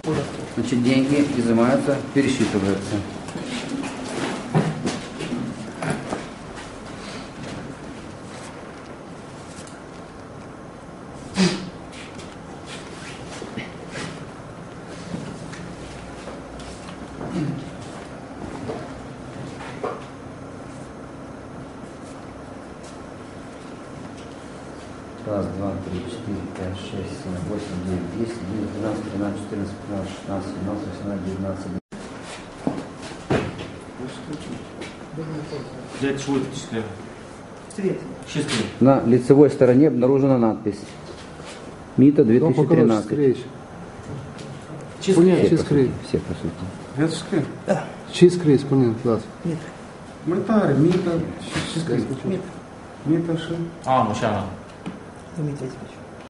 Значит, деньги изымаются, пересчитываются. Раз, два, три, четыре, пять, шесть, семь, восемь, девять, 10, 11, 12, 13, 14, 15, 16, 17, 18, 19. Взять швидкість. Цвет. Чистый. На лицевой стороне обнаружена надпись МИТа 2013. Чистый скрей. Все, по сути. Вятушки? Чистый скрей, спомнил, класс. Нет. Митарі, міта, Нет. міта, що? А, мужчина. Дмитрий Васильевич.